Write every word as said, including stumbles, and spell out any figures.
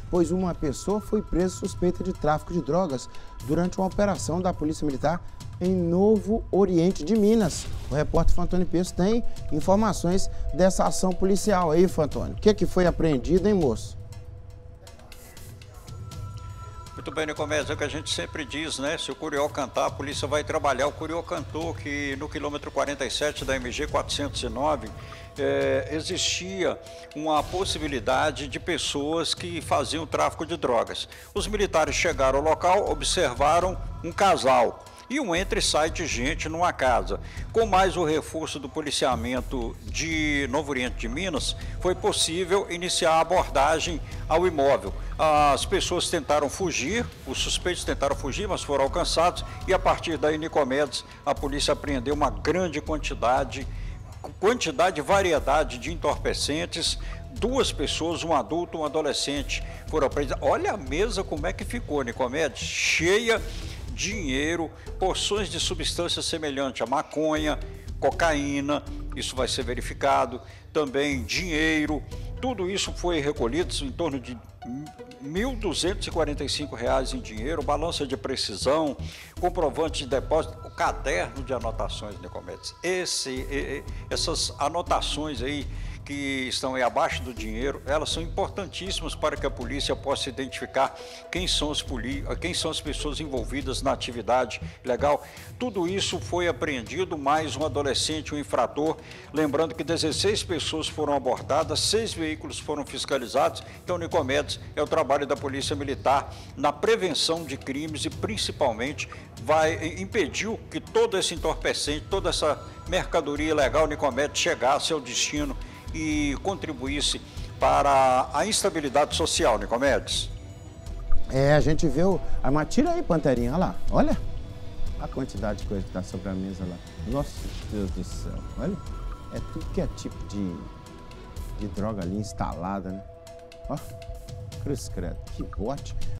pois uma pessoa foi presa suspeita de tráfico de drogas durante uma operação da Polícia Militar em Novo Oriente de Minas. O repórter Fantoni Peço tem informações dessa ação policial aí, Fantoni. O que, que foi apreendido, hein, moço? Muito bem, Nicomedes, é o que a gente sempre diz, né? Se o Curió cantar, a polícia vai trabalhar. O Curió cantou que no quilômetro quarenta e sete da M G quatrocentos e nove é, existia uma possibilidade de pessoas que faziam tráfico de drogas. Os militares chegaram ao local, observaram um casal e um entra e sai de gente numa casa. Com mais o reforço do policiamento de Novo Oriente de Minas, foi possível iniciar a abordagem ao imóvel. As pessoas tentaram fugir, os suspeitos tentaram fugir, mas foram alcançados, e a partir daí, Nicomedes, a polícia apreendeu uma grande quantidade, quantidade e variedade de entorpecentes. Duas pessoas, um adulto e um adolescente, foram presas. Olha a mesa como é que ficou, Nicomedes, cheia dinheiro, porções de substâncias semelhantes a maconha, cocaína, isso vai ser verificado, também dinheiro, tudo isso foi recolhido em torno de mil duzentos e quarenta e cinco reais em dinheiro, balança de precisão, comprovante de depósito, o caderno de anotações, Nicomedes. Esse, essas anotações aí que estão aí abaixo do dinheiro, elas são importantíssimas para que a polícia possa identificar quem são, os poli... quem são as pessoas envolvidas na atividade ilegal. Tudo isso foi apreendido, mais um adolescente, um infrator. Lembrando que dezesseis pessoas foram abordadas, seis veículos foram fiscalizados. Então, Nicomedes, é o trabalho da Polícia Militar na prevenção de crimes e, principalmente, vai impediu que todo esse entorpecente, toda essa mercadoria ilegal, Nicomedes, chegasse ao destino e contribuísse para a instabilidade social, Nicomedes. É, a gente vê o... Ah, mas tira aí, Panterinha, olha lá, olha a quantidade de coisa que está sobre a mesa lá. Nossa Deus do céu, olha, é tudo que é tipo de, de droga ali instalada, né? Ó, cruz credo, que ótimo.